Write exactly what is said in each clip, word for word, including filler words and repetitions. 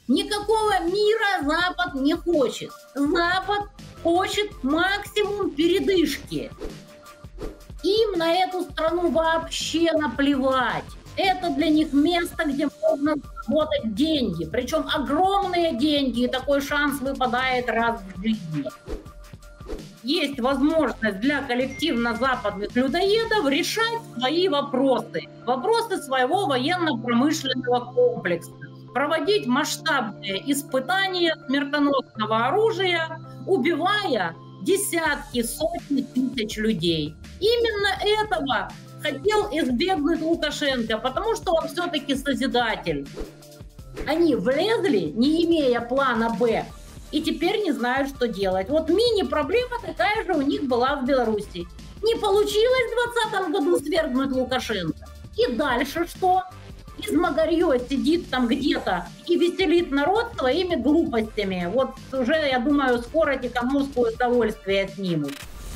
Никакого мира Запад не хочет. Запад хочет максимум передышки. Им на эту страну вообще наплевать. Это для них место, где можно заработать деньги. Причем огромные деньги, и такой шанс выпадает раз в жизни. Есть возможность для коллективно-западных людоедов решать свои вопросы. Вопросы своего военно-промышленного комплекса. Проводить масштабные испытания смертоносного оружия, убивая десятки, сотни тысяч людей. Именно этого хотел избегнуть Лукашенко, потому что он все-таки созидатель. Они влезли, не имея плана «Б», и теперь не знают, что делать. Вот мини-проблема такая же у них была в Беларуси. Не получилось в двадцатом году свергнуть Лукашенко. И дальше что? Измагарье сидит там где-то и веселит народ своими глупостями. Вот уже, я думаю, скоро Тихановскую удовольствие снимут.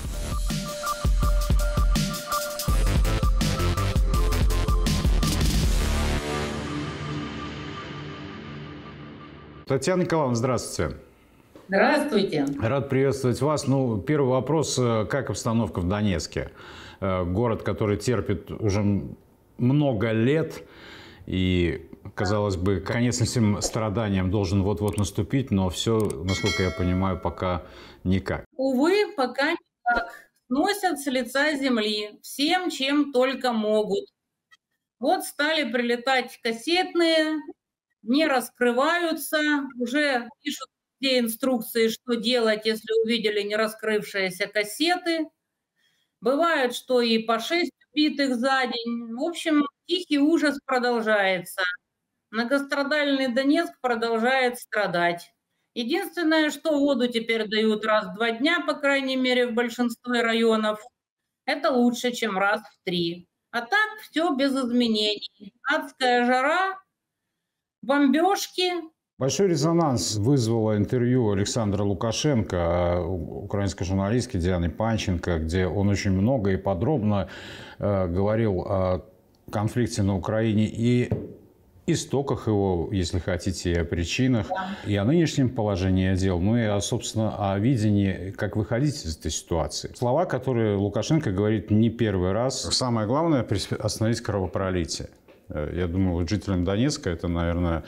Татьяна Николаевна, здравствуйте. Здравствуйте. Рад приветствовать вас. Ну, первый вопрос. Как обстановка в Донецке? Город, который терпит уже много лет. И, казалось бы, конец всем страданиям должен вот-вот наступить. Но все, насколько я понимаю, пока никак. Увы, пока никак. Сносят с лица земли всем, чем только могут. Вот стали прилетать кассетные, не раскрываются, уже пишут все инструкции, что делать, если увидели не раскрывшиеся кассеты. Бывает, что и по шесть убитых за день. В общем, тихий ужас продолжается. Многострадальный Донецк продолжает страдать. Единственное, что воду теперь дают раз в два дня, по крайней мере, в большинстве районов, это лучше, чем раз в три. А так все без изменений. Адская жара, бомбежки. Большой резонанс вызвало интервью Александра Лукашенко, украинской журналистки Дианы Панченко, где он очень много и подробно э, говорил о конфликте на Украине и истоках его, если хотите, и о причинах, да. И о нынешнем положении дел, ну и, о, собственно, о видении, как выходить из этой ситуации. Слова, которые Лукашенко говорит не первый раз. Самое главное – остановить кровопролитие. Я думаю, вот жителям Донецка это, наверное,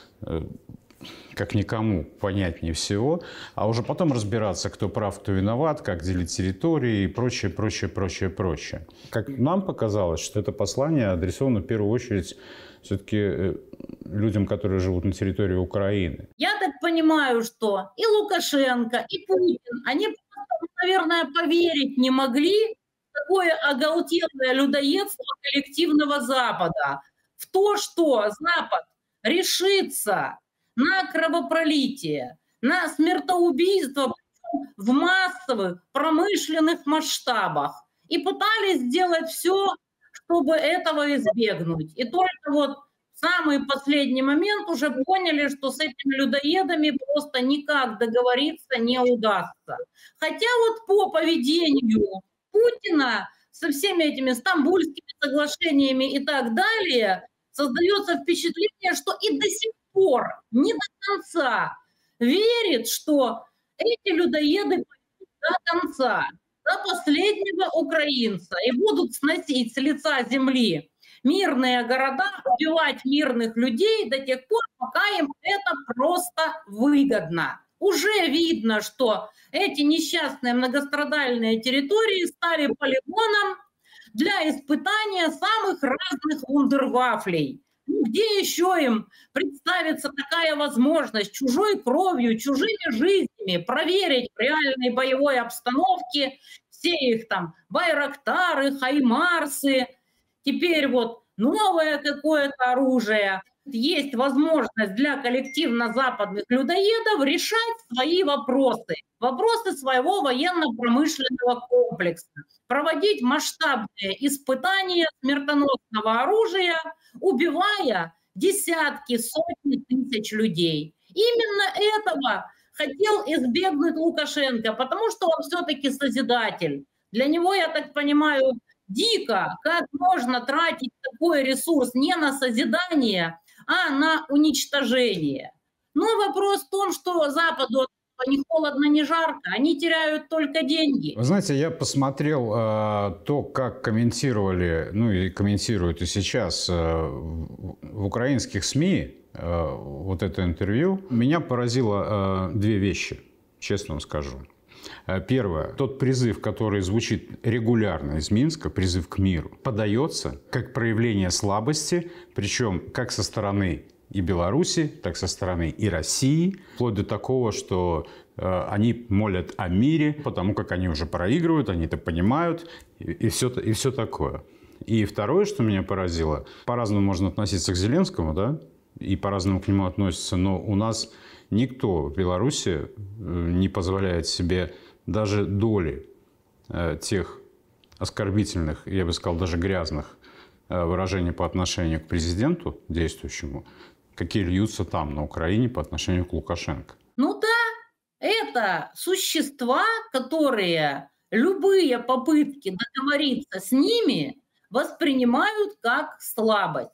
как никому понятнее всего, а уже потом разбираться, кто прав, кто виноват, как делить территории и прочее, прочее, прочее, прочее. Как нам показалось, что это послание адресовано в первую очередь все-таки людям, которые живут на территории Украины. Я так понимаю, что и Лукашенко, и Путин, они просто, наверное, поверить не могли в такое оголтелое людоедство коллективного Запада, в то, что Запад решится на кровопролитие, на смертоубийство в массовых промышленных масштабах. И пытались сделать все, чтобы этого избегнуть. И только вот в самый последний момент уже поняли, что с этими людоедами просто никак договориться не удастся. Хотя вот по поведению Путина со всеми этими стамбульскими соглашениями и так далее создается впечатление, что и до сих пор не до конца верит, что эти людоеды пойдут до конца, до последнего украинца и будут сносить с лица земли мирные города, убивать мирных людей до тех пор, пока им это просто выгодно. Уже видно, что эти несчастные многострадальные территории стали полигоном для испытания самых разных вундервафлей. Где еще им представится такая возможность чужой кровью, чужими жизнями проверить в реальной боевой обстановке все их там байрактары, хаймарсы, теперь вот новое какое-то оружие. Есть возможность для коллективно-западных людоедов решать свои вопросы, вопросы своего военно-промышленного комплекса, проводить масштабные испытания смертоносного оружия, убивая десятки, сотни тысяч людей. Именно этого хотел избегнуть Лукашенко, потому что он все-таки созидатель. Для него, я так понимаю, дико, как можно тратить такой ресурс не на созидание, а на уничтожение. Но вопрос в том, что Западу ни холодно, ни жарко, они теряют только деньги. Вы знаете, я посмотрел э, то, как комментировали, ну и комментируют и сейчас э, в, в украинских СМИ э, вот это интервью. Меня поразило э, две вещи, честно вам скажу. Первое. Тот призыв, который звучит регулярно из Минска, призыв к миру, подается как проявление слабости, причем как со стороны и Беларуси, так со стороны и России, вплоть до такого, что э, они молят о мире, потому как они уже проигрывают, они это понимают, и, и, все, и все такое. И второе, что меня поразило, по-разному можно относиться к Зеленскому, да, и по-разному к нему относятся, но у нас никто в Беларуси не позволяет себе даже доли э, тех оскорбительных, я бы сказал, даже грязных э, выражений по отношению к президенту действующему, какие льются там, на Украине, по отношению к Лукашенко. Ну да, это существа, которые любые попытки договориться с ними воспринимают как слабость.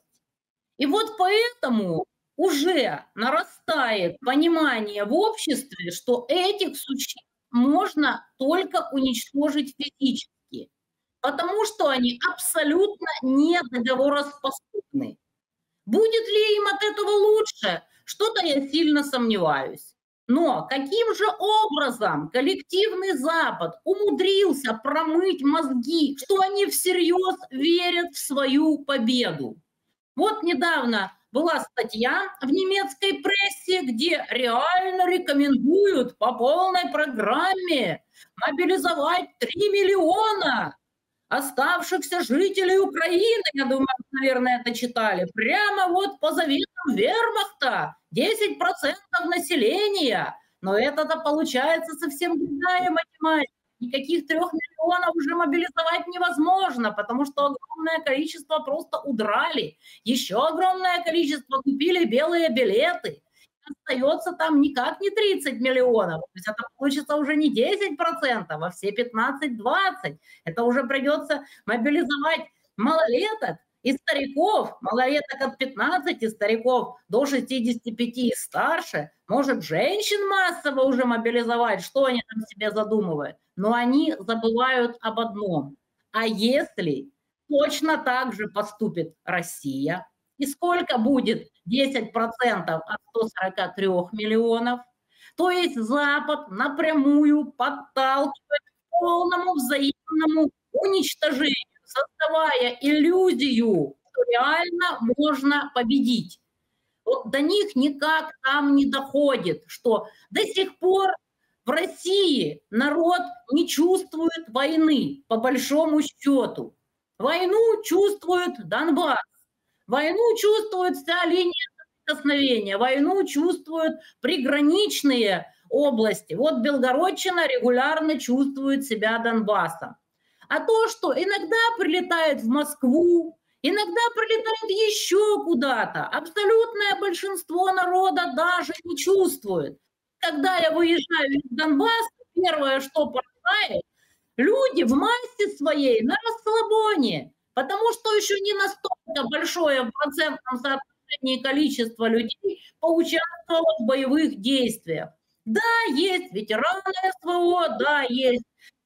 И вот поэтому уже нарастает понимание в обществе, что этих существ можно только уничтожить физически, потому что они абсолютно не договороспособны. Будет ли им от этого лучше? Что-то я сильно сомневаюсь. Но каким же образом коллективный Запад умудрился промыть мозги, что они всерьез верят в свою победу? Вот недавно была статья в немецкой прессе, где реально рекомендуют по полной программе мобилизовать три миллиона оставшихся жителей Украины. Я думаю, наверное, это читали. Прямо вот по заветам вермахта десять процентов населения. Но это-то получается совсем другая математика. Никаких трех миллионов уже мобилизовать невозможно, потому что огромное количество просто удрали. Еще огромное количество купили белые билеты. Остается там никак не тридцать миллионов. То есть это получится уже не десять процентов, а все пятнадцать-двадцать. Это уже придется мобилизовать малолеток и стариков, малолеток от пятнадцати, стариков до шестидесяти пяти и старше. Может, женщин массово уже мобилизовать, что они там себе задумывают. Но они забывают об одном. А если точно так же поступит Россия, и сколько будет десять процентов от ста сорока трёх миллионов, то есть Запад напрямую подталкивает к полному взаимному уничтожению, создавая иллюзию, что реально можно победить. Вот до них никак там не доходит, что до сих пор в России народ не чувствует войны, по большому счету. Войну чувствует Донбасс, войну чувствует вся линия соприкосновения, войну чувствуют приграничные области. Вот Белгородчина регулярно чувствует себя Донбассом. А то, что иногда прилетает в Москву, иногда прилетает еще куда-то, абсолютное большинство народа даже не чувствует. Когда я выезжаю из Донбасса, первое, что поражает, люди в массе своей на расслабоне, потому что еще не настолько большое в процентном соотношении количество людей поучаствовало в боевых действиях. Да, есть ветераны СВО, да, есть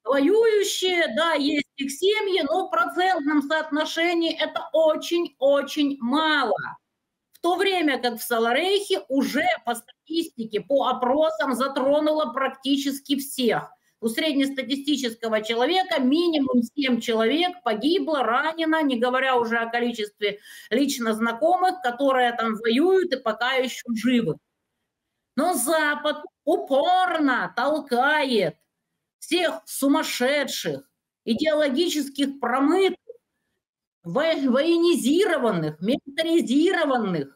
воюющие, да, есть их семьи, но в процентном соотношении это очень-очень мало. В то время как в Саларейхе уже по статистике, по опросам затронуло практически всех. У среднестатистического человека минимум семь человек погибло, ранено, не говоря уже о количестве лично знакомых, которые там воюют и пока еще живы. Но Запад упорно толкает всех сумасшедших, идеологических промытых, военизированных, милитаризированных,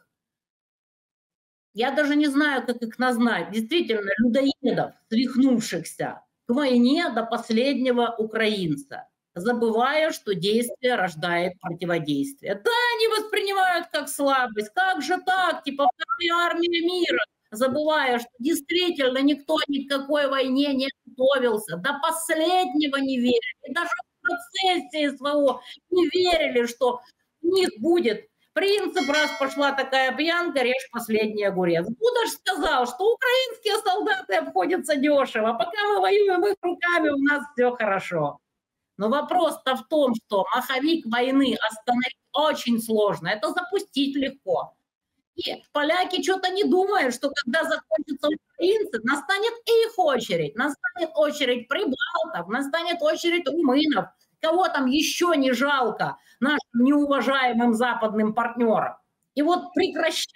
я даже не знаю, как их назвать, действительно, людоедов, свихнувшихся, к войне до последнего украинца, забывая, что действие рождает противодействие. Да, они воспринимают как слабость, как же так, типа вторая армия мира, забывая, что действительно никто ни к какой войне не готовился, до последнего не верили, и даже в процессе СВО не верили, что у них будет Принцип, раз пошла такая пьянка, режь последний огурец. Будаш сказал, что украинские солдаты обходятся дешево, пока мы воюем их руками, у нас все хорошо. Но вопрос-то в том, что маховик войны остановить очень сложно, это запустить легко. И поляки что-то не думают, что когда закончатся украинцы, настанет их очередь, настанет очередь прибалтов, настанет очередь румынов. Кого там еще не жалко нашим неуважаемым западным партнерам. И вот прекращать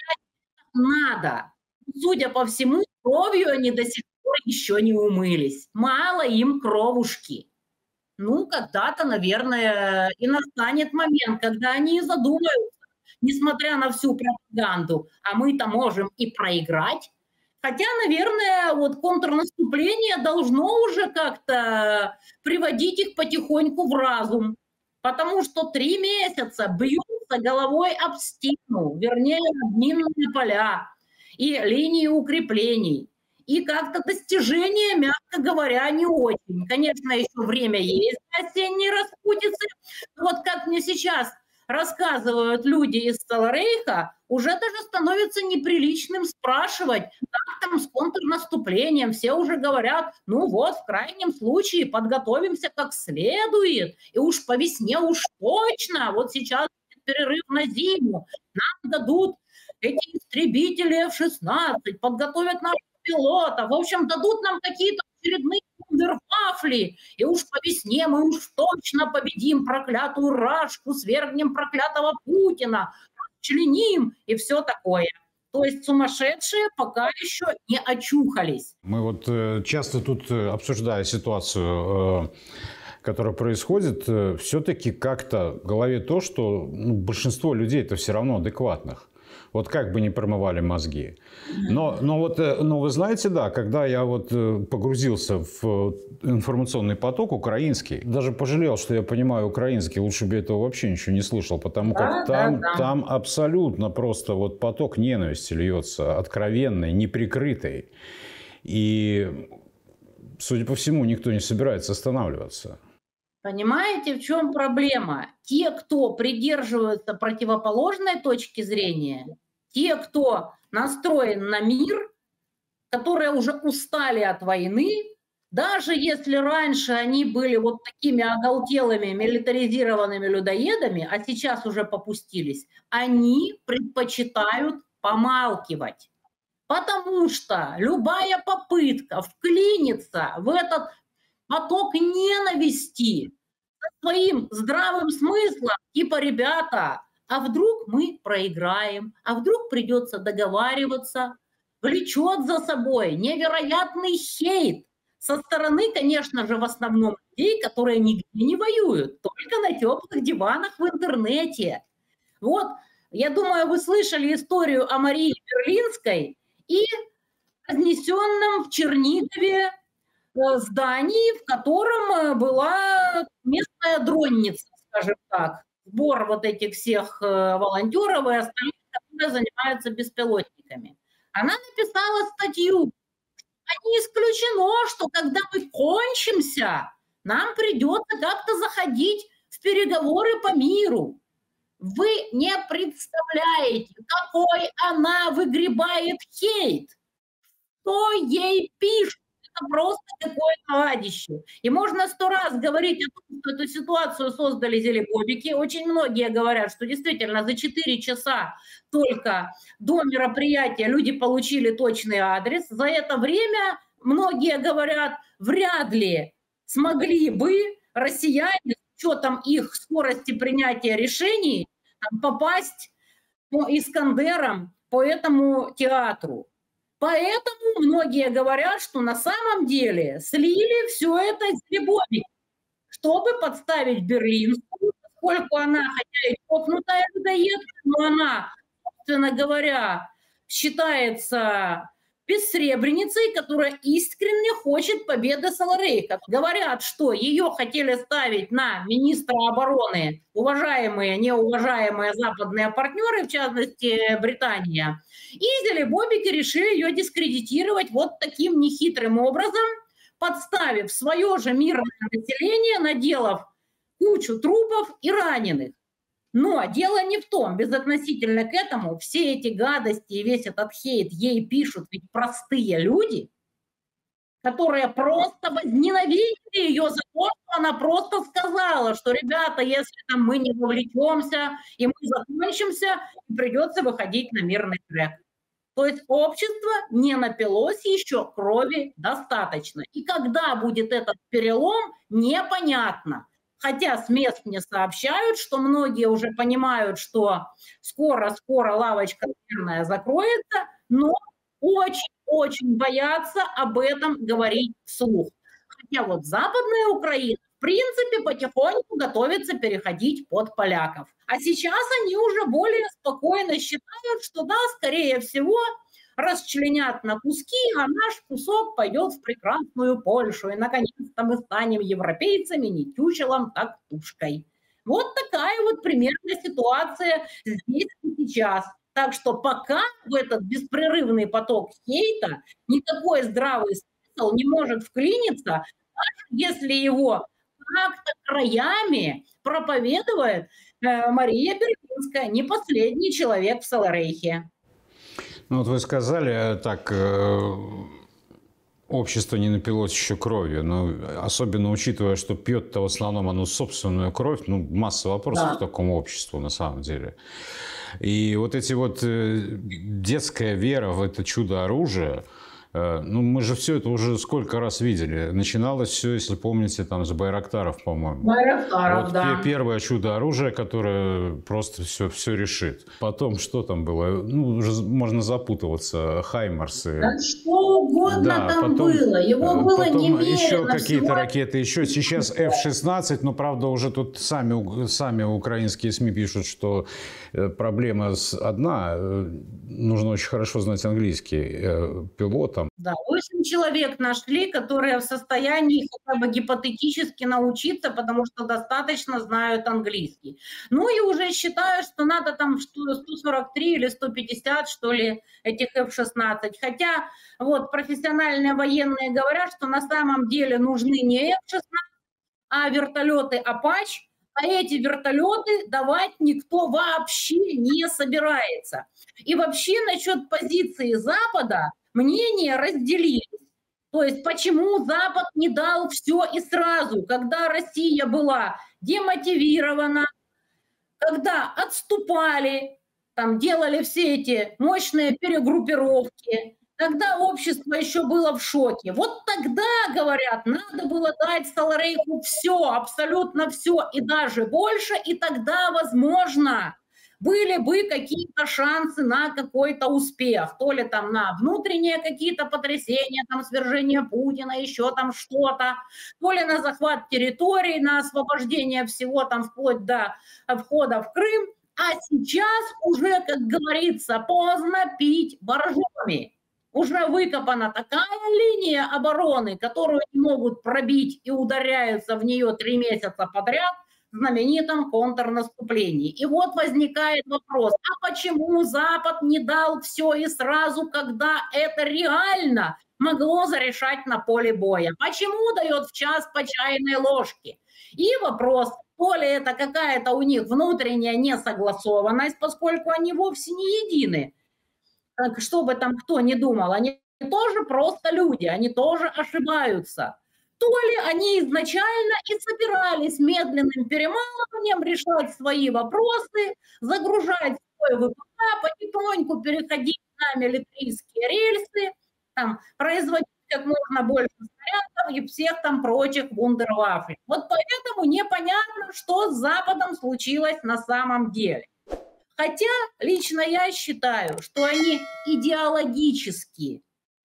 надо. Судя по всему, кровью они до сих пор еще не умылись. Мало им кровушки. Ну, когда-то, наверное, и настанет момент, когда они задумаются, несмотря на всю пропаганду, а мы-то можем и проиграть. Хотя, наверное, вот контрнаступление должно уже как-то приводить их потихоньку в разум, потому что три месяца бьются головой об стену, вернее, об минные поля и линии укреплений. И как-то достижения, мягко говоря, не очень. Конечно, еще время есть для осенней распутицы. Но вот как мне сейчас рассказывают люди из Сталрейха, уже даже становится неприличным спрашивать, как там с контрнаступлением. Все уже говорят, ну вот, в крайнем случае подготовимся как следует, и уж по весне уж точно, вот сейчас перерыв на зиму, нам дадут эти истребители эф шестнадцать, подготовят наших пилотов, в общем, дадут нам какие-то очередные вундервафли, и уж по весне мы уж точно победим проклятую Рашку, свергнем проклятого Путина, членим и все такое. То есть сумасшедшие пока еще не очухались. Мы вот э, часто тут, э, обсуждая ситуацию, э, которая происходит, э, все-таки как-то в голове то, что ну, большинство людей-то все равно адекватных. Вот как бы ни промывали мозги. Но, но, вот, но вы знаете, да, когда я вот погрузился в информационный поток украинский, даже пожалел, что я понимаю украинский, лучше бы этого вообще ничего не слышал, потому как да, там, да, да. там абсолютно просто вот поток ненависти льется, откровенный, неприкрытый. И, судя по всему, никто не собирается останавливаться. Понимаете, в чем проблема? Те, кто придерживаются противоположной точки зрения, те, кто настроен на мир, которые уже устали от войны, даже если раньше они были вот такими оголтелыми, милитаризированными людоедами, а сейчас уже попустились, они предпочитают помалкивать. Потому что любая попытка вклиниться в этот поток ненависти со своим здравым смыслом, типа, ребята, а вдруг мы проиграем, а вдруг придется договариваться, влечет за собой невероятный хейт со стороны, конечно же, в основном людей, которые нигде не воюют, только на теплых диванах в интернете. Вот, я думаю, вы слышали историю о Марии Берлинской и разнесенном в Чернигове здании, в котором была местная дронница, скажем так, сбор вот этих всех волонтеров и остальных, которые занимаются беспилотниками. Она написала статью, что не исключено, что когда мы кончимся, нам придется как-то заходить в переговоры по миру. Вы не представляете, какой она выгребает хейт, что ей пишут. Это просто какое-то адище. И можно сто раз говорить о том, что эту ситуацию создали зелебобики. Очень многие говорят, что действительно за четыре часа только до мероприятия люди получили точный адрес. За это время, многие говорят, вряд ли смогли бы россияне с учетом их скорости принятия решений там, попасть по Искандерам по этому театру. Поэтому многие говорят, что на самом деле слили все это из зелебобики, чтобы подставить Берлинскую, поскольку она, хотя и чокнутая людоедка, но она, собственно говоря, считается бессребреницей, которая искренне хочет победы Саларейка. Говорят, что ее хотели ставить на министра обороны уважаемые, неуважаемые западные партнеры, в частности Британия. И зелебобики решили ее дискредитировать вот таким нехитрым образом, подставив свое же мирное население, наделав кучу трупов и раненых. Но дело не в том, безотносительно к этому, все эти гадости и весь этот хейт ей пишут ведь простые люди, которые просто возненавидели ее за то, что она просто сказала, что, ребята, если там мы не вовлечемся, и мы закончимся, придется выходить на мирный трек. То есть общество не напилось еще, крови достаточно. И когда будет этот перелом, непонятно. Хотя с мест мне сообщают, что многие уже понимают, что скоро-скоро лавочка, наверное, закроется, но очень-очень боятся об этом говорить вслух. Хотя вот Западная Украина, в принципе, потихоньку готовится переходить под поляков. А сейчас они уже более спокойно считают, что да, скорее всего, расчленят на куски, а наш кусок пойдет в прекрасную Польшу. И, наконец-то, мы станем европейцами не тючелом, так тушкой. Вот такая вот примерная ситуация здесь и сейчас. Так что пока в этот беспрерывный поток хейта никакой здравый смысл не может вклиниться, даже если его как-то краями проповедует э, Мария Берлинская, не последний человек в Саларейхе. Ну вот вы сказали так, э, общество не напилось еще кровью, но особенно учитывая, что пьет-то в основном оно собственную кровь, ну масса вопросов да. к такому обществу на самом деле. И вот эти вот э, детская вера в это чудо-оружие, э, ну мы же все это уже сколько раз видели. Начиналось все, если помните, там с Байрактаров, по-моему. Байрактаров, вот да. Первое чудо-оружие, которое просто все, все решит. Потом что там было? Ну, уже можно запутываться. Хаймарсы. Да что угодно да, там потом, было. Его было потом немерено. Еще какие-то всего... ракеты. Еще сейчас эф шестнадцать, но правда уже тут сами, сами украинские СМИ пишут, что проблема одна. Нужно очень хорошо знать английский пилотам. Да, восемь человек нашли, которые в состоянии хотя бы гипотетически научиться, потому что достаточно знают английский. Ну и уже считаю, что надо там сто сорок три или сто пятьдесят, что ли, этих эф шестнадцать. Хотя вот профессиональные военные говорят, что на самом деле нужны не эф шестнадцать, а вертолеты Апач. А эти вертолеты давать никто вообще не собирается. И вообще насчет позиции Запада мнения разделились. То есть почему Запад не дал все и сразу, когда Россия была демотивирована, когда отступали, там делали все эти мощные перегруппировки, когда общество еще было в шоке. Вот тогда, говорят, надо было дать Саларейху все, абсолютно все и даже больше, и тогда, возможно, были бы какие-то шансы на какой-то успех. То ли там на внутренние какие-то потрясения, там свержение Путина, еще там что-то, то ли на захват территорий, на освобождение всего там вплоть до входа в Крым. А сейчас уже, как говорится, поздно пить боржоми. Уже выкопана такая линия обороны, которую не могут пробить и ударяются в нее три месяца подряд в знаменитом контрнаступлении. И вот возникает вопрос, а почему Запад не дал все и сразу, когда это реально могло зарешать на поле боя? Почему дает в час по чайной ложке? И вопрос, то ли это какая-то у них внутренняя несогласованность, поскольку они вовсе не едины. Что бы там кто ни думал, они тоже просто люди, они тоже ошибаются. То ли они изначально и собирались медленным перемалыванием решать свои вопросы, загружать свой ВПК, потихоньку переходить на милитаристские рельсы, там, производить как можно больше снарядов и всех там прочих вундерваффе. Вот поэтому непонятно, что с Западом случилось на самом деле. Хотя лично я считаю, что они идеологически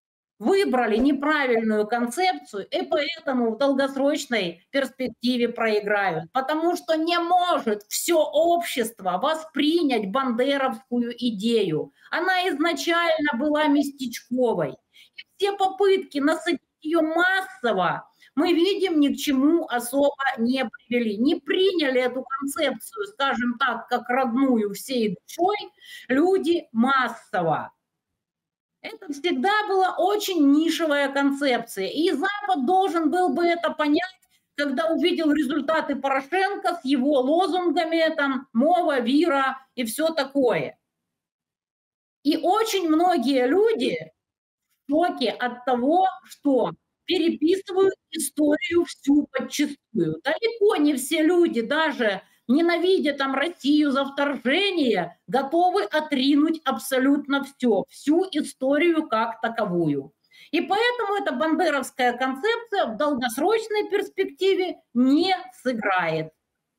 выбрали неправильную концепцию и поэтому в долгосрочной перспективе проиграют. Потому что не может все общество воспринять бандеровскую идею. Она изначально была местечковой. И все попытки насадить ее массово, мы видим, ни к чему особо не привели. Не приняли эту концепцию, скажем так, как родную всей душой люди массово. Это всегда была очень нишевая концепция. И Запад должен был бы это понять, когда увидел результаты Порошенко с его лозунгами, там, мова, вира и все такое. И очень многие люди в шоке от того, что переписывают историю всю подчистую. Далеко не все люди, даже ненавидя там Россию за вторжение, готовы отринуть абсолютно все, всю историю как таковую. И поэтому эта бандеровская концепция в долгосрочной перспективе не сыграет.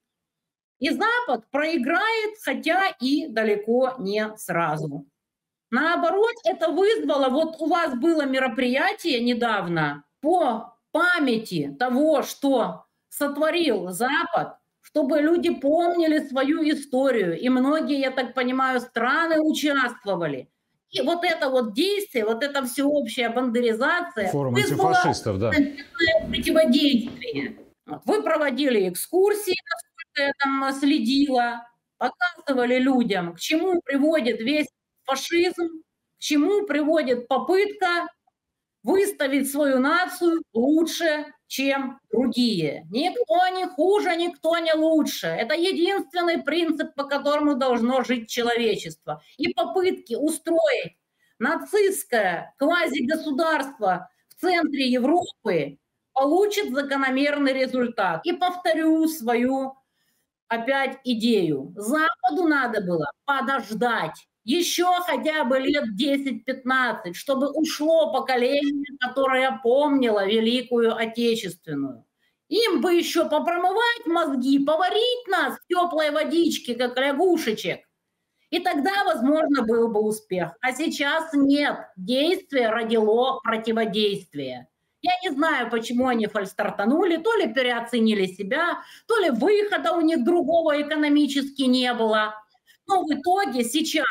И Запад проиграет, хотя и далеко не сразу. Наоборот, это вызвало, вот у вас было мероприятие недавно по памяти того, что сотворил Запад, чтобы люди помнили свою историю. И многие, я так понимаю, страны участвовали. И вот это вот действие, вот эта всеобщая бандеризация Форум антифашистов, да. Противодействие. Вот. Вы проводили экскурсии, насколько я там следила, показывали людям, к чему приводит весь фашизм, к чему приводит попытка выставить свою нацию лучше, чем другие. Никто не хуже, никто не лучше. Это единственный принцип, по которому должно жить человечество. И попытки устроить нацистское квазигосударство в центре Европы получат закономерный результат. И повторю свою опять идею. Западу надо было подождать еще хотя бы лет десять-пятнадцать, чтобы ушло поколение, которое помнило Великую Отечественную. Им бы еще попромывать мозги, поварить нас в теплой водичке, как лягушечек. И тогда, возможно, был бы успех. А сейчас нет. Действие родило противодействие. Я не знаю, почему они фальстартанули, то ли переоценили себя, то ли выхода у них другого экономически не было. Но в итоге сейчас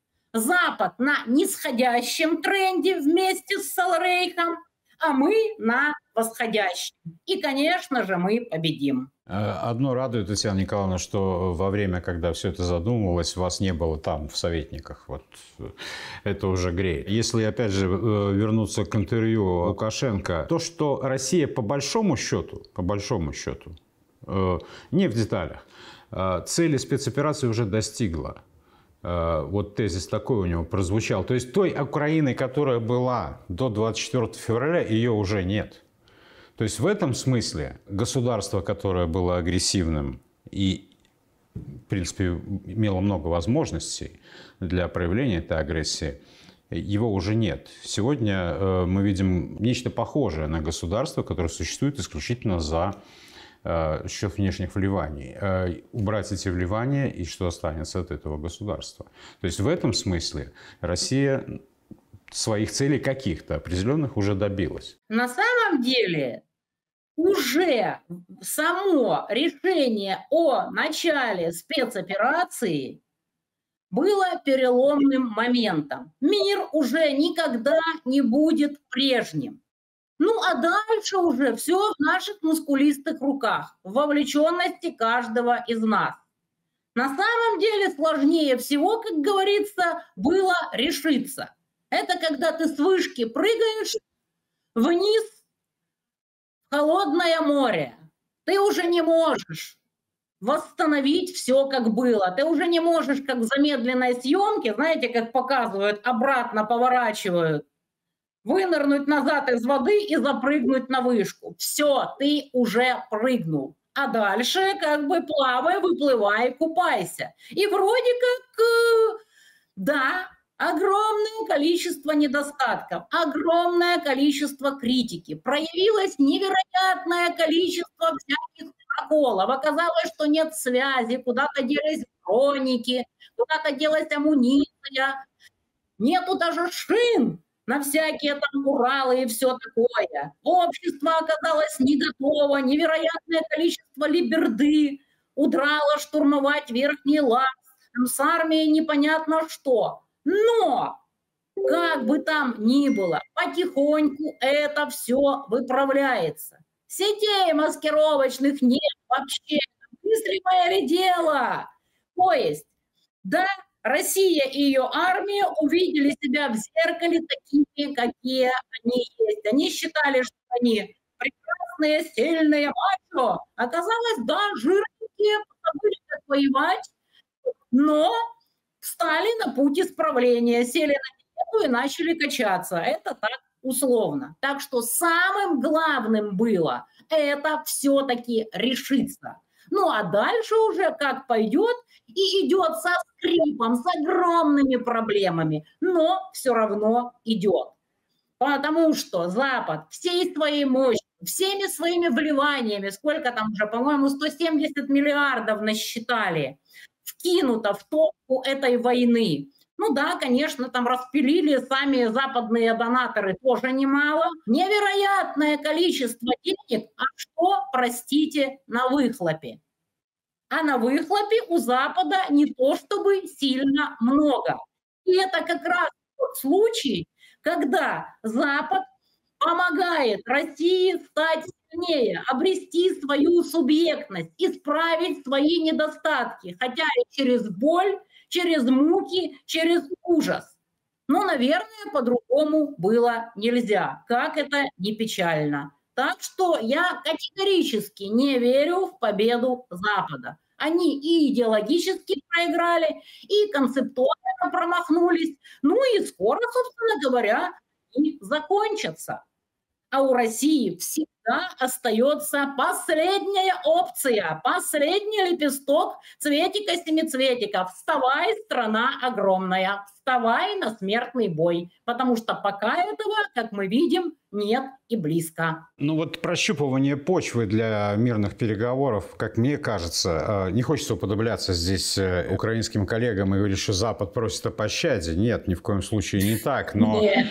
Запад на нисходящем тренде вместе с Салрейхом, а мы на восходящем. И, конечно же, мы победим. Одно радует, Татьяна Николаевна, что во время, когда все это задумывалось, вас не было там, в советниках. Вот это уже греет. Если, опять же, вернуться к интервью Лукашенко, то, что Россия по большому счету, по большому счету, не в деталях, цели спецоперации уже достигла. Вот тезис такой у него прозвучал. То есть той Украины, которая была до двадцать четвёртого февраля, ее уже нет. То есть в этом смысле государство, которое было агрессивным и, в принципе, имело много возможностей для проявления этой агрессии, его уже нет. Сегодня мы видим нечто похожее на государство, которое существует исключительно за счет внешних вливаний. Убрать эти вливания, и что останется от этого государства. То есть в этом смысле Россия своих целей каких-то определенных уже добилась. На самом деле уже само решение о начале спецоперации было переломным моментом. Мир уже никогда не будет прежним. Ну, а дальше уже все в наших мускулистых руках, в вовлеченности каждого из нас. На самом деле сложнее всего, как говорится, было решиться. Это когда ты с вышки прыгаешь вниз в холодное море. Ты уже не можешь восстановить все, как было. Ты уже не можешь, как в замедленной съемке, знаете, как показывают, обратно поворачивают, вынырнуть назад из воды и запрыгнуть на вышку. Все, ты уже прыгнул. А дальше как бы плавай, выплывай, купайся. И вроде как, да, огромное количество недостатков, огромное количество критики. Проявилось невероятное количество всяких проколов. Оказалось, что нет связи, куда-то делись броники, куда-то делась амуниция. Нету даже шин на всякие там Уралы и все такое. Общество оказалось не готово, невероятное количество либерды удрало штурмовать Верхний Лаз, там с армией непонятно что. Но, как бы там ни было, потихоньку это все выправляется. Сетей маскировочных нет вообще, мыслимое ли дело? То есть, да, Россия и ее армия увидели себя в зеркале такими, какие они есть. Они считали, что они прекрасные, сильные мачо. Оказалось, да, жирненькие, забыли, как воевать, но встали на путь исправления, сели на диету и начали качаться. Это так условно. Так что самым главным было это все-таки решиться. Ну а дальше уже как пойдет, и идет со скрипом, с огромными проблемами, но все равно идет. Потому что Запад всей своей мощью, всеми своими вливаниями, сколько там уже, по-моему, сто семьдесят миллиардов насчитали, вкинуто в топку этой войны. Ну да, конечно, там распилили сами западные донаторы тоже немало. Невероятное количество денег, а что, простите, на выхлопе? А на выхлопе у Запада не то чтобы сильно много. И это как раз тот случай, когда Запад помогает России стать сильнее, обрести свою субъектность, исправить свои недостатки, хотя и через боль, через муки, через ужас. Но, наверное, по-другому было нельзя, как это не печально. Так что я категорически не верю в победу Запада. Они и идеологически проиграли, и концептуально промахнулись, ну и скоро, собственно говоря, и закончатся. А у России всегда остается последняя опция, последний лепесток цветика-семицветика. Вставай, страна огромная, вставай на смертный бой, потому что пока этого, как мы видим, нет и близко. Ну вот прощупывание почвы для мирных переговоров, как мне кажется, не хочется уподобляться здесь украинским коллегам и говорить, что Запад просит о пощаде. Нет, ни в коем случае не так, но и,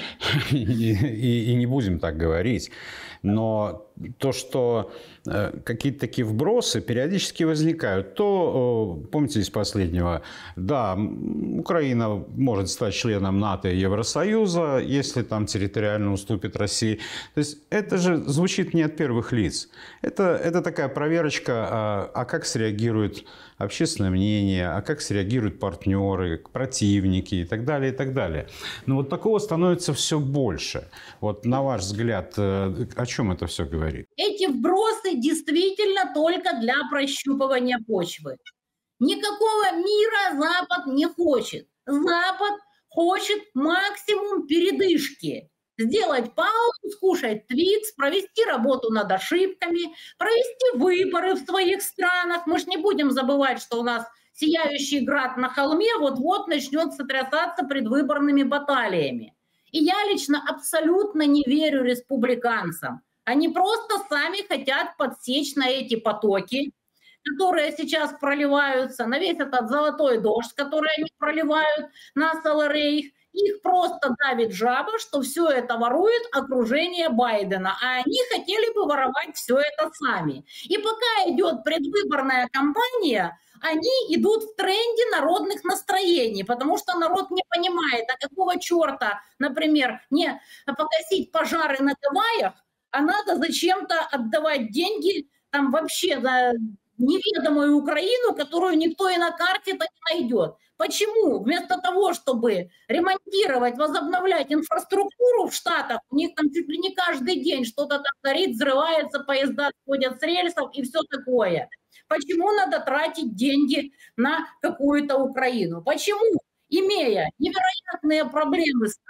и, и не будем так говорить. Но то, что какие-то такие вбросы периодически возникают, то, помните из последнего, да, Украина может стать членом НАТО и Евросоюза, если там территориально уступит России. То есть это же звучит не от первых лиц. Это, это такая проверочка, а, а как среагирует общественное мнение, а как среагируют партнеры, противники и так далее, и так далее. Но вот такого становится все больше. Вот на ваш взгляд, о чем это все говорит? Эти вбросы действительно только для прощупывания почвы. Никакого мира Запад не хочет. Запад хочет максимум передышки. Сделать паузу, скушать твикс, провести работу над ошибками, провести выборы в своих странах. Мы ж не будем забывать, что у нас сияющий град на холме вот-вот начнет сотрясаться предвыборными баталиями. И я лично абсолютно не верю республиканцам. Они просто сами хотят подсечь на эти потоки, которые сейчас проливаются, на весь этот золотой дождь, который они проливают на Саларейх. Их просто давит жаба, что все это ворует окружение Байдена, а они хотели бы воровать все это сами. И пока идет предвыборная кампания, они идут в тренде народных настроений, потому что народ не понимает, а какого черта, например, не погасить пожары на Гавайях, а надо зачем-то отдавать деньги там вообще на неведомую Украину, которую никто и на карте-то не найдет. Почему? Вместо того, чтобы ремонтировать, возобновлять инфраструктуру в Штатах, у них там чуть ли не каждый день что-то там горит, взрывается, поезда сходят с рельсов и все такое. Почему надо тратить деньги на какую-то Украину? Почему, имея невероятные проблемы с,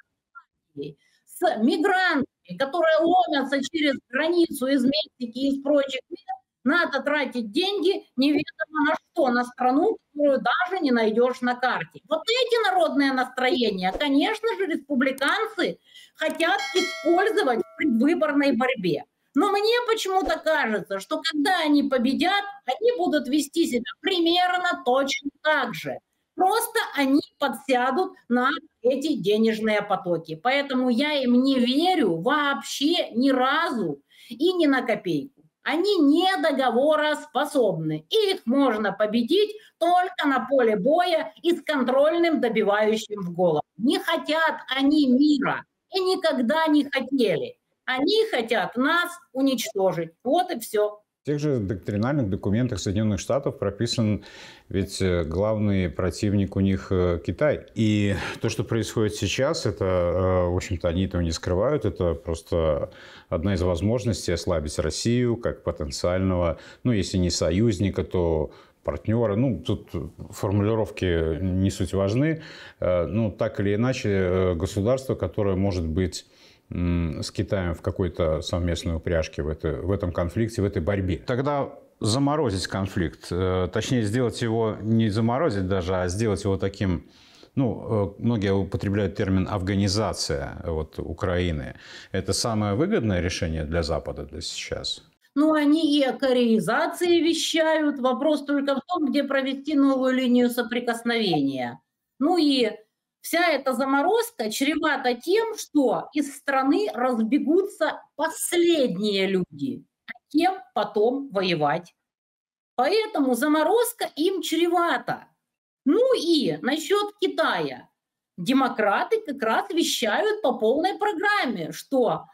с мигрантами, которые ломятся через границу из Мексики и из прочих мест, надо тратить деньги неведомо на что, на страну, которую даже не найдешь на карте. Вот эти народные настроения, конечно же, республиканцы хотят использовать в предвыборной борьбе. Но мне почему-то кажется, что когда они победят, они будут вести себя примерно точно так же. Просто они подсядут на эти денежные потоки. Поэтому я им не верю вообще ни разу и ни на копейку. Они не договороспособны. Их можно победить только на поле боя и с контрольным добивающим в голову. Не хотят они мира и никогда не хотели. Они хотят нас уничтожить. Вот и все. В тех же доктринальных документах Соединенных Штатов прописан ведь главный противник у них Китай. И то, что происходит сейчас, это, в общем-то, они этого не скрывают, это просто одна из возможностей ослабить Россию как потенциального, ну, если не союзника, то партнера. Ну, тут формулировки не суть важны. Ну, так или иначе, государство, которое может быть с Китаем в какой-то совместной упряжке в, это, в этом конфликте, в этой борьбе. Тогда заморозить конфликт, точнее сделать его, не заморозить даже, а сделать его таким, ну, многие употребляют термин «афганизация» вот, Украины. Это самое выгодное решение для Запада для сейчас? Ну, они и о кореизации вещают. Вопрос только в том, где провести новую линию соприкосновения. Ну и вся эта заморозка чревата тем, что из страны разбегутся последние люди, а кем потом воевать. Поэтому заморозка им чревата. Ну и насчет Китая. Демократы как раз вещают по полной программе, что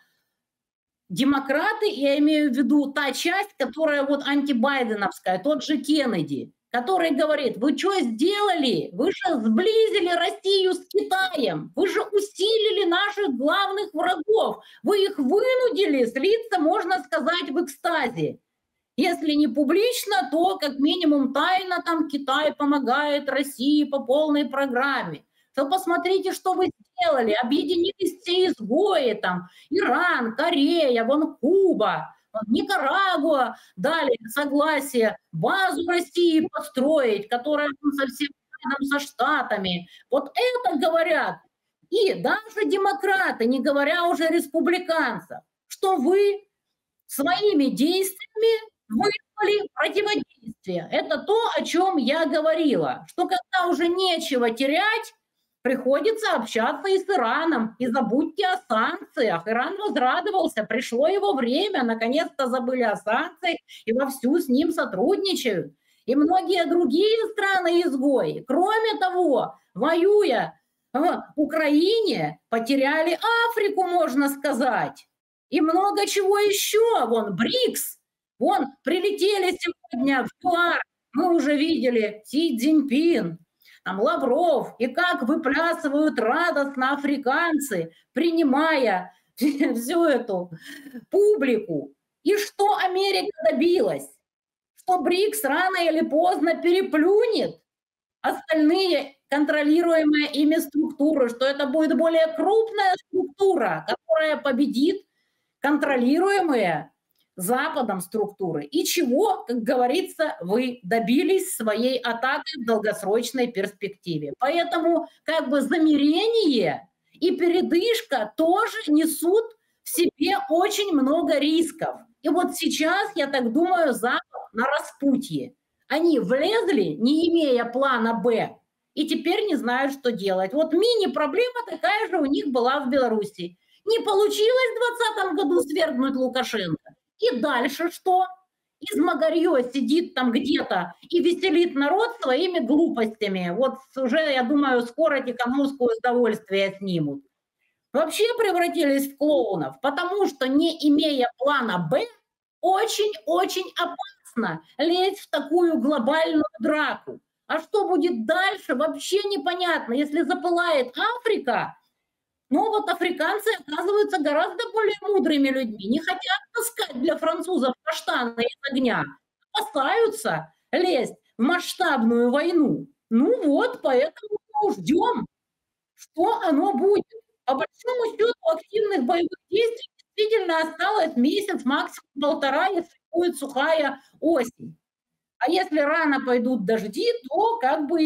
демократы, я имею в виду та часть, которая вот антибайденовская, тот же Кеннеди, который говорит: вы что сделали? Вы же сблизили Россию с Китаем, вы же усилили наших главных врагов, вы их вынудили слиться, можно сказать, в экстазе. Если не публично, то как минимум тайно там Китай помогает России по полной программе. То посмотрите, что вы сделали, объединились все изгои, там, Иран, Корея, вон Куба, Никарагуа дали согласие базу России построить, которая совсем рядом со Штатами. Вот это говорят и даже демократы, не говоря уже республиканцев, что вы своими действиями вызвали противодействие. Это то, о чем я говорила, что когда уже нечего терять, приходится общаться и с Ираном. И забудьте о санкциях. Иран возрадовался, пришло его время, наконец-то забыли о санкциях и вовсю с ним сотрудничают. И многие другие страны-изгои, кроме того, воюя в Украине, потеряли Африку, можно сказать. И много чего еще. Вон БРИКС, вон прилетели сегодня в ЮАР, мы уже видели Си Цзиньпин, там Лавров, и как выплясывают радостно африканцы, принимая всю эту публику. И что Америка добилась? Что БРИКС рано или поздно переплюнет остальные контролируемые ими структуры, что это будет более крупная структура, которая победит контролируемые Западом структуры. И чего, как говорится, вы добились своей атакой в долгосрочной перспективе. Поэтому как бы замирение и передышка тоже несут в себе очень много рисков. И вот сейчас, я так думаю, Запад на распутье. Они влезли, не имея плана «Б», и теперь не знают, что делать. Вот мини-проблема такая же у них была в Беларуси. Не получилось в двадцатом году свергнуть Лукашенко. И дальше что? Измагарье сидит там где-то и веселит народ своими глупостями. Вот уже, я думаю, скоро Тихановскую с удовольствием снимут. Вообще превратились в клоунов, потому что, не имея плана «Б», очень-очень опасно лезть в такую глобальную драку. А что будет дальше, вообще непонятно. Если запылает Африка, ну вот африканцы оказываются гораздо более мудрыми людьми. Не хотят таскать для французов каштаны из огня. Опасаются лезть в масштабную войну. Ну вот, поэтому ждем, что оно будет. По большому счету активных боевых действий действительно осталось месяц, максимум полтора, если будет сухая осень. А если рано пойдут дожди, то как бы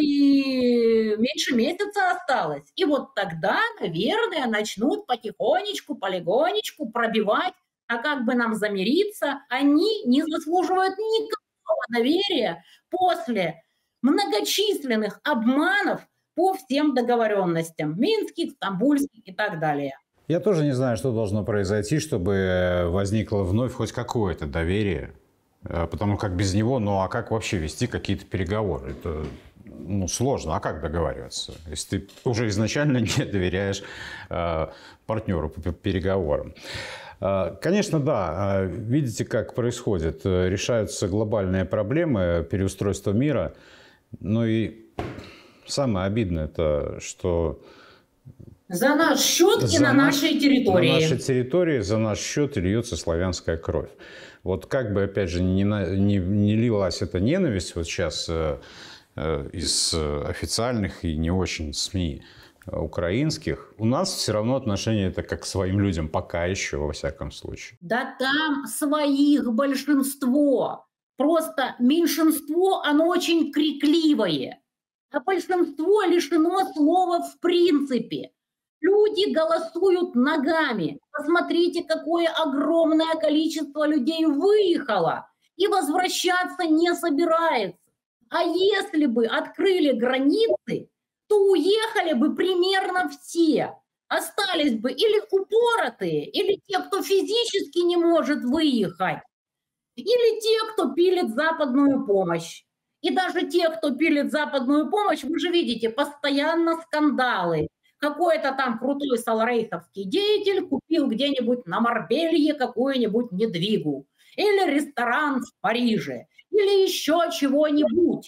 и меньше месяца осталось. И вот тогда, наверное, начнут потихонечку, полигонечку пробивать, а как бы нам замириться. Они не заслуживают никакого доверия после многочисленных обманов по всем договоренностям. Минских, стамбульских и так далее. Я тоже не знаю, что должно произойти, чтобы возникло вновь хоть какое-то доверие. Потому как без него, ну а как вообще вести какие-то переговоры? Это ну, сложно. А как договариваться, если ты уже изначально не доверяешь э, партнеру по переговорам? Конечно, да. Видите, как происходит. Решаются глобальные проблемы переустройства мира. Ну и самое обидное, это что... За наш счет и на наш, нашей территории. На нашей территории за наш счет льется славянская кровь. Вот как бы, опять же, не, не, не лилась эта ненависть вот сейчас э, э, из официальных и не очень СМИ украинских, у нас все равно отношение это как к своим людям, пока еще, во всяком случае. Да там своих большинство. Просто меньшинство, оно очень крикливое. А большинство лишено слова в принципе. Люди голосуют ногами. Посмотрите, какое огромное количество людей выехало и возвращаться не собирается. А если бы открыли границы, то уехали бы примерно все. Остались бы или упоротые, или те, кто физически не может выехать, или те, кто пилит западную помощь. И даже те, кто пилит западную помощь, вы же видите, постоянно скандалы. Какой-то там крутой саларейховский деятель купил где-нибудь на Марбелье какую-нибудь недвигу. Или ресторан в Париже. Или еще чего-нибудь.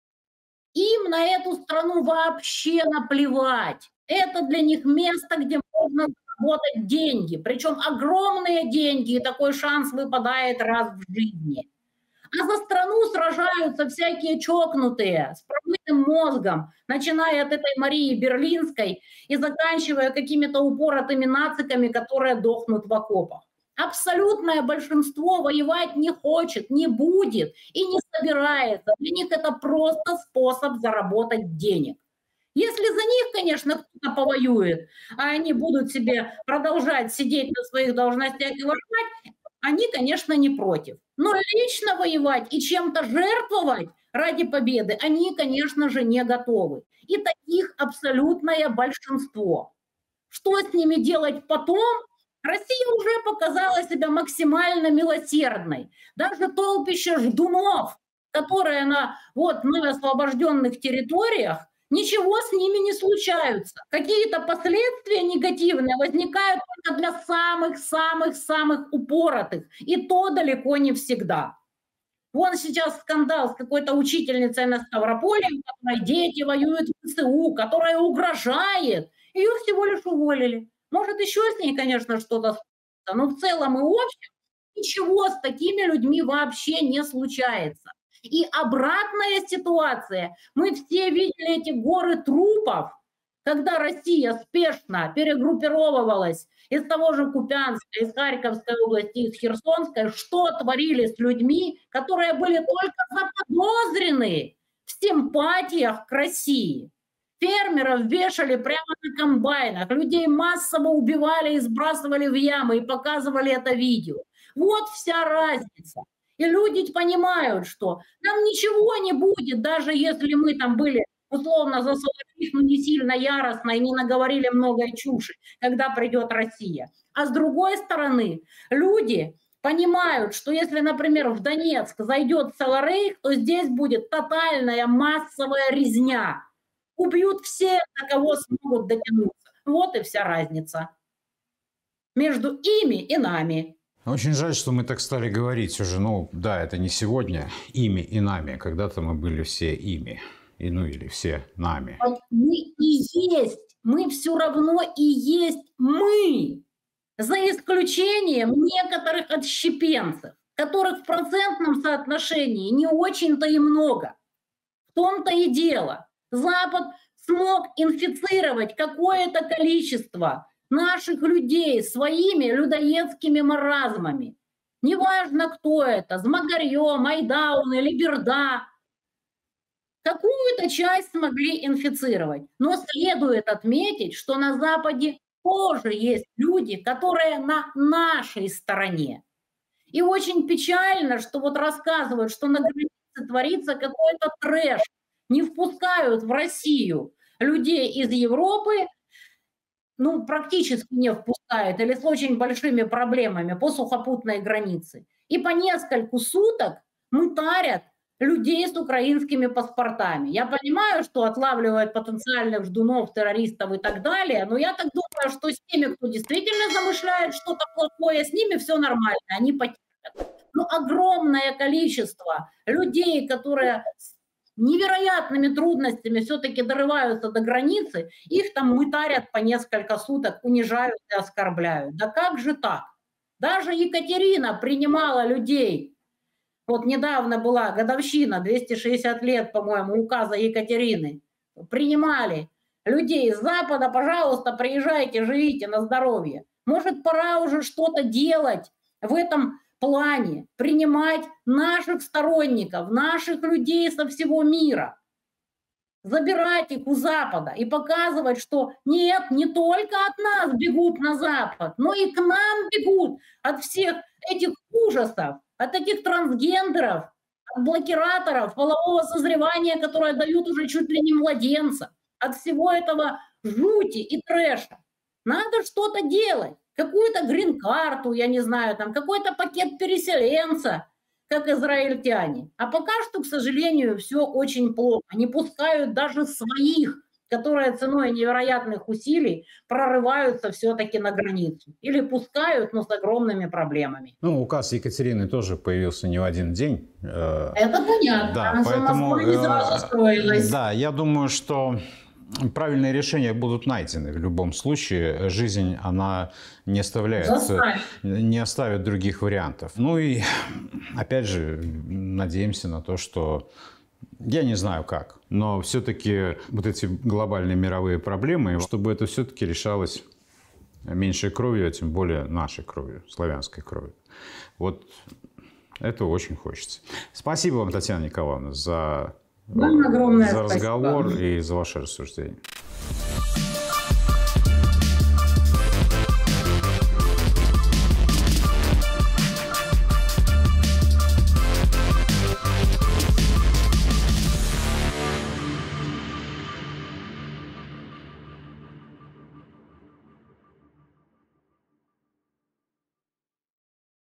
Им на эту страну вообще наплевать. Это для них место, где можно заработать деньги. Причем огромные деньги, и такой шанс выпадает раз в жизни. А за страну сражаются всякие чокнутые, с промытым мозгом, начиная от этой Марии Берлинской и заканчивая какими-то упоротыми нациками, которые дохнут в окопах. Абсолютное большинство воевать не хочет, не будет и не собирается. Для них это просто способ заработать денег. Если за них, конечно, кто-то повоюет, а они будут себе продолжать сидеть на своих должностях и воевать, они, конечно, не против. Но лично воевать и чем-то жертвовать ради победы они, конечно же, не готовы. И таких абсолютное большинство. Что с ними делать потом? Россия уже показала себя максимально милосердной. Даже толпище ждунов, которые на вот, на освобожденных территориях, ничего с ними не случаются. Какие-то последствия негативные возникают только для самых-самых-самых упоротых. И то далеко не всегда. Вон сейчас скандал с какой-то учительницей на Ставрополе, у которой дети воюют в ВСУ, которая угрожает. Ее всего лишь уволили. Может, еще с ней, конечно, что-то случится, но в целом и общем ничего с такими людьми вообще не случается. И обратная ситуация. Мы все видели эти горы трупов, когда Россия спешно перегруппировывалась из того же Купянска, из Харьковской области, из Херсонской, что творили с людьми, которые были только заподозрены в симпатиях к России. Фермеров вешали прямо на комбайнах, людей массово убивали и сбрасывали в ямы, и показывали это видео. Вот вся разница. И люди понимают, что нам ничего не будет, даже если мы там были условно за Соловьих, но не сильно яростно и не наговорили много чуши, когда придет Россия. А с другой стороны, люди понимают, что если, например, в Донецк зайдет Саларейх, то здесь будет тотальная массовая резня. Убьют все, до кого смогут дотянуться. Вот и вся разница между ими и нами. Очень жаль, что мы так стали говорить уже. Ну, да, это не сегодня. Ими и нами. Когда-то мы были все ими. И, ну, или все нами. Мы и есть. Мы все равно и есть мы. За исключением некоторых отщепенцев, которых в процентном соотношении не очень-то и много. В том-то и дело. Запад смог инфицировать какое-то количество наших людей своими людоедскими маразмами. Неважно, кто это, Змагарьё, Майдаун или Берда. Какую-то часть смогли инфицировать. Но следует отметить, что на Западе тоже есть люди, которые на нашей стороне. И очень печально, что вот рассказывают, что на границе творится какой-то трэш. Не впускают в Россию людей из Европы, ну, практически не впускают, или с очень большими проблемами по сухопутной границе. И по нескольку суток мытарят людей с украинскими паспортами. Я понимаю, что отлавливают потенциальных ждунов, террористов и так далее, но я так думаю, что с теми, кто действительно замышляет что-то плохое, с ними все нормально, они потерпят. Но огромное количество людей, которые с невероятными трудностями все-таки дорываются до границы, их там мытарят по несколько суток, унижают и оскорбляют. Да как же так? Даже Екатерина принимала людей. Вот недавно была годовщина, двести шестьдесят лет, по-моему, указа Екатерины. Принимали людей с Запада, пожалуйста, приезжайте, живите на здоровье. Может, пора уже что-то делать в этом плане, принимать наших сторонников, наших людей со всего мира, забирать их у Запада и показывать, что нет, не только от нас бегут на Запад, но и к нам бегут от всех этих ужасов, от этих трансгендеров, от блокираторов полового созревания, которые дают уже чуть ли не младенца, от всего этого жути и трэша. Надо что-то делать, какую-то грин-карту, я не знаю, там какой-то пакет переселенца, как израильтяне. А пока что, к сожалению, все очень плохо. Не пускают даже своих, которые ценой невероятных усилий прорываются все-таки на границу. Или пускают, но с огромными проблемами. Ну, указ Екатерины тоже появился не в один день. Это понятно. Да, поэтому, не сразу строилась. Да, я думаю, что правильные решения будут найдены в любом случае. Жизнь, она не оставляет, не оставит других вариантов. Ну и, опять же, надеемся на то, что... Я не знаю как, но все-таки вот эти глобальные мировые проблемы, чтобы это все-таки решалось меньшей кровью, а тем более нашей кровью, славянской кровью. Вот это очень хочется. Спасибо вам, Татьяна Николаевна, за, за разговор и за ваше рассуждение.